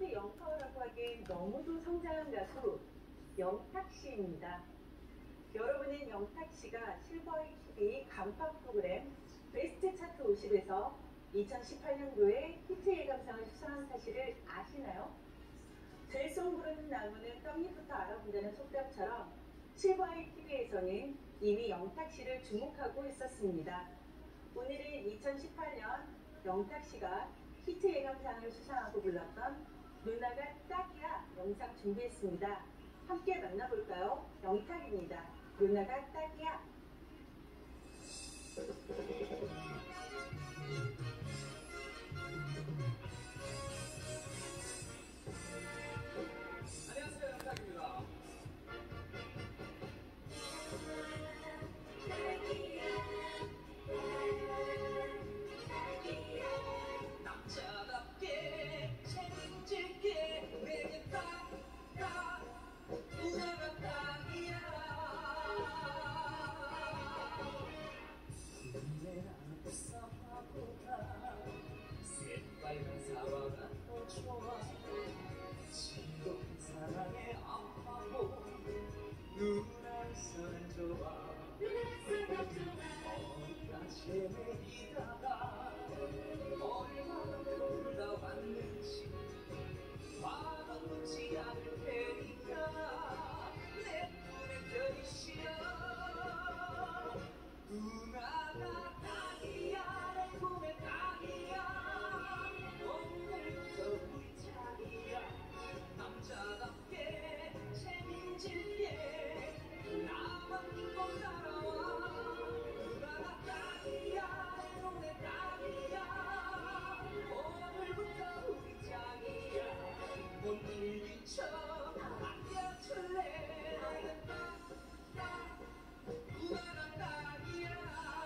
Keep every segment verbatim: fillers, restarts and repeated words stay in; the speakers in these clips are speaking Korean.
한국의 영파라고 하기엔 너무도 성장한 가수 영탁 씨입니다. 여러분은 영탁 씨가 실버의 티비 간판 프로그램 베스트 차트 오십에서 이천십팔 년도에 히트 예감상을 수상한 사실을 아시나요? 들송 부르는 나무는 떡잎부터 알아본다는 속담처럼 실버의 티비에서는 이미 영탁 씨를 주목하고 있었습니다. 오늘은 이천십팔 년 영탁 씨가 히트 예감상을 수상하고 불렀던 누나가 딱이야 영상 준비했습니다. 함께 만나볼까요? 영탁입니다. 누나가 딱이야. 안녕하세요, 영탁입니다. 남자답게 책임질게 내게 딱딱 누나가 딱이야. 군대랑 사과보다 새빨간 사과가 더 좋아. 지독한 사랑에 아파도 누나서는 좋아. 어디까지 헤매다가 얼마나 놀다 왔는지 화가 묻지 않을 테니까 내 눈에 별이시여. 누나가 딱이야 내 품에 딱이야. 오늘부터 우리 자기야. 남자답게 책임질게 나만 믿고 살아와. 누나가 딱이야 내 동네 딱이야. 오늘부터 우리 자기야. 못 이긴 척 안겨줄래. 누나가 딱이야.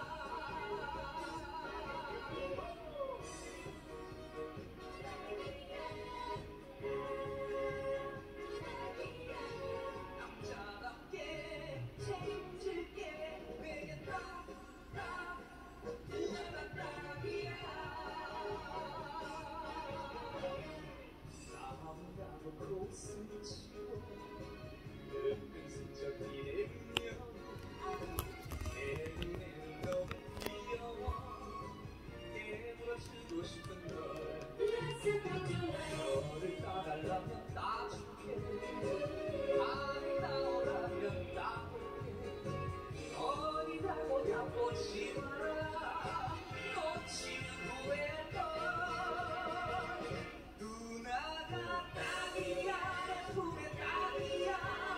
남자답게 책임질게 내게 딱딱 누나가 딱이야. 싸움이라도 고숨 치고 은근슬쩍 기대며 내 눈에는 너무 귀여워. 깨물어주고 싶은 걸 너를 따달라면 따줄게. 나를 따오라면 따올게. 어디다 못 잡보지 마라. 놓치면 후회할 걸. 누나가 딱이야 내 품에 딱이야.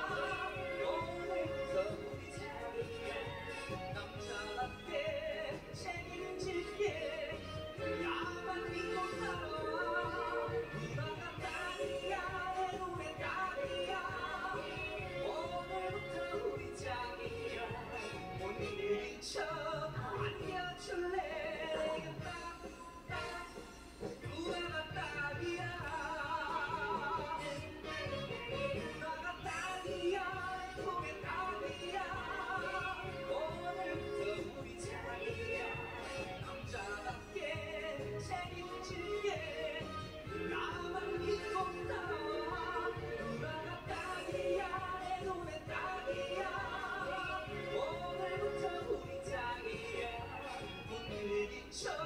오늘부터 우리 자기야. 남자답게 책임질게 나만 믿고 살아와. 누나가 딱이야 내 눈에 딱이야. 오늘부터 우리 자기야. 못 이긴 척 안겨줄래. 내가 딱딱 누나가 딱이야. 누나가 딱이야 내 품에 딱이야. 오늘부터 우리 자기야. 남자답게 책임질게 나만 믿고 따라와. 누나가 딱이야 내 눈에 딱이야. 오늘부터 우리 자기야. 못 이긴 척